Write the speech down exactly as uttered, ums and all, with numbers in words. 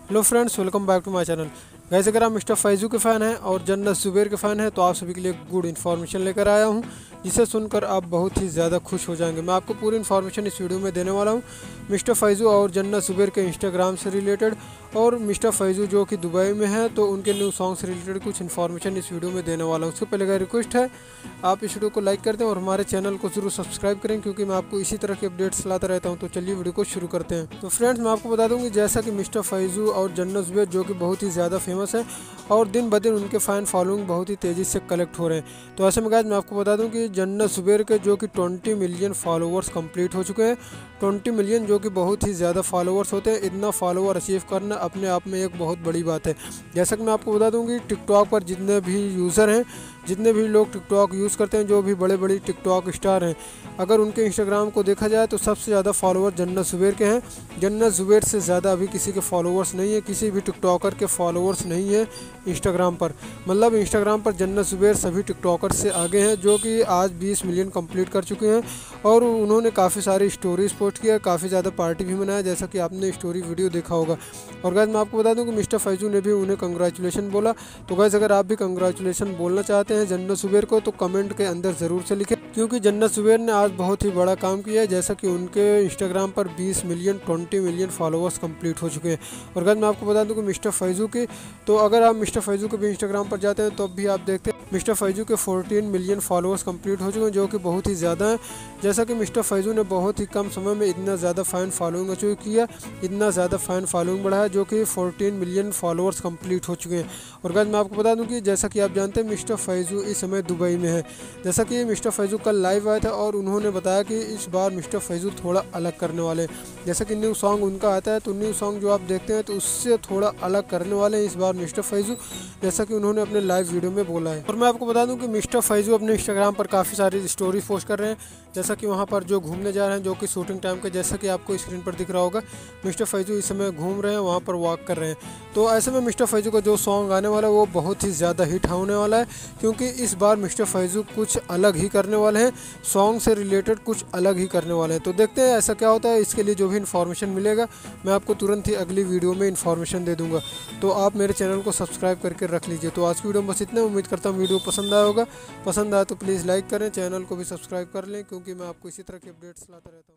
Hello friends, welcome back to my channel. Guys, अगर आप mister Faizu के फ़ैन हैं और जन्नत जुबैर के फ़ैन हैं तो आप सभी के लिए गुड इन्फॉर्मेशन लेकर आया हूं, जिसे सुनकर आप बहुत ही ज़्यादा खुश हो जाएंगे। मैं आपको पूरी इन्फॉर्मेशन इस वीडियो में देने वाला हूं, मिस्टर फैजू और जन्नत जुबैर के इंस्टाग्राम से रिलेटेड, और मिस्टर फैजू जो कि दुबई में है तो उनके न्यू सॉन्ग से रिलेटेड कुछ इन्फॉर्मेशन इस वीडियो में देने वाला हूँ। उससे पहले का रिक्वेस्ट है आप इस वीडियो को लाइक कर दें और हमारे चैनल को जरूर सब्सक्राइब करें, क्योंकि मैं आपको इसी तरह के अपडेट्स लाता रहता हूँ। तो चलिए वीडियो को शुरू करते हैं। तो फ्रेंड्स, मैं आपको बता दूँ कि जैसा कि मिस्टर फैजू और जन्नत जुबैर जो कि बहुत ही ज़्यादा फेमस है और दिन ब दिन उनके फ़ैन फॉलोइंग बहुत ही तेज़ी से कलेक्ट हो रहे हैं। तो ऐसे में गाइस, मैं आपको बता दूं कि जन्नत जुबैर के जो कि बीस मिलियन फॉलोअर्स कंप्लीट हो चुके हैं। बीस मिलियन जो कि बहुत ही ज़्यादा फॉलोअर्स होते हैं। इतना फॉलोअर अचीव करना अपने आप में एक बहुत बड़ी बात है। जैसा कि मैं आपको बता दूं कि टिकटॉक पर जितने भी यूज़र हैं, जितने भी लोग टिकटॉक यूज़ करते हैं, जो भी बड़े बड़े टिकटॉक स्टार हैं, अगर उनके इंस्टाग्राम को देखा जाए तो सबसे ज़्यादा फॉलोअर जन्नत जुबैर के हैं। जन्नत जुबैर से ज़्यादा अभी किसी के फॉलोअर्स नहीं है, किसी भी टिकटॉकर के फॉलोअर्स नहीं है इंस्टाग्राम पर। मतलब इंस्टाग्राम पर जन्नत जुबैर सभी टिकटॉकर से आगे हैं, जो कि आज बीस मिलियन कंप्लीट कर चुके हैं। और उन्होंने काफ़ी सारी स्टोरीज पोस्ट किया, काफ़ी ज़्यादा पार्टी भी मनाया, जैसा कि आपने स्टोरी वीडियो देखा होगा। और गाइस, मैं आपको बता दूं कि मिस्टर फैजू ने भी उन्हें कंग्रेचुलेशन बोला। तो गाइस, अगर आप भी कंग्रेचुलेशन बोलना चाहते हैं जन्नत जुबैर को तो कमेंट के अंदर ज़रूर से लिखें, क्योंकि जन्नत जुबैर ने आज बहुत ही बड़ा काम किया है। जैसा कि उनके इंस्टाग्राम पर बीस मिलियन बीस मिलियन फॉलोअर्स कंप्लीट हो चुके हैं। और गाइस, मैं आपको बता दूं कि मिस्टर फैजू के, तो अगर आप मिस्टर फैजू के भी इंस्टाग्राम पर जाते हैं तो अब भी आप देखते हैं मिस्टर फैजू के चौदह मिलियन फॉलोअर्स कंप्लीट हो चुके हैं, जो कि बहुत ही ज़्यादा है। जैसा कि मिस्टर फैजू ने बहुत ही कम समय में इतना ज़्यादा फ़ैन फॉलोइंग अचीव किया, इतना ज़्यादा फ़ैन फॉलोइंग बढ़ा है, जो कि चौदह मिलियन फॉलोअर्स कंप्लीट हो चुके हैं। और गाइस, मैं आपको बता दूं कि जैसा कि आप जानते हैं मिस्टर फैजू इस समय दुबई में है। जैसा कि मिस्टर फैजू कल लाइव आया था और उन्होंने बताया कि इस बार मिस्टर फैजू थोड़ा अलग करने वाले हैं। जैसा कि न्यू सॉन्ग उनका आता है तो न्यू सॉन्ग जो आप देखते हैं तो उससे थोड़ा अलग करने वाले हैं इस बार मिस्टर फैजू, जैसा कि उन्होंने अपने लाइव वीडियो में बोला है। और मैं आपको बता दूं कि मिस्टर फैजू अपने इंस्टाग्राम पर काफ़ी सारी स्टोरी पोस्ट कर रहे हैं, जैसा कि वहां पर जो घूमने जा रहे हैं, जो कि शूटिंग टाइम के, जैसा कि आपको स्क्रीन पर दिख रहा होगा, मिस्टर फैजू इस समय घूम रहे हैं, वहाँ पर वॉक कर रहे हैं। तो ऐसे में मिस्टर फैजू का जो सॉन्ग आने वाला है वो बहुत ही ज़्यादा हिट होने वाला है, क्योंकि इस बार मिस्टर फैजू कुछ अलग ही करने वाले हैं, सॉन्ग से रिलेटेड कुछ अलग ही करने वाले हैं। तो देखते हैं ऐसा क्या होता है। इसके लिए जो भी इन्फॉर्मेशन मिलेगा मैं आपको तुरंत ही अगली वीडियो में इन्फॉर्मेशन दे दूंगा। तो आप मेरे चैनल को सब्सक्राइब करके रख लीजिए। तो आज की वीडियो में बस इतना। उम्मीद करता हूँ वीडियो पसंद आया होगा। पसंद आया तो प्लीज़ लाइक करें, चैनल को भी सब्सक्राइब कर लें, क्योंकि मैं आपको इसी तरह के अपडेट्स लाता रहता हूँ।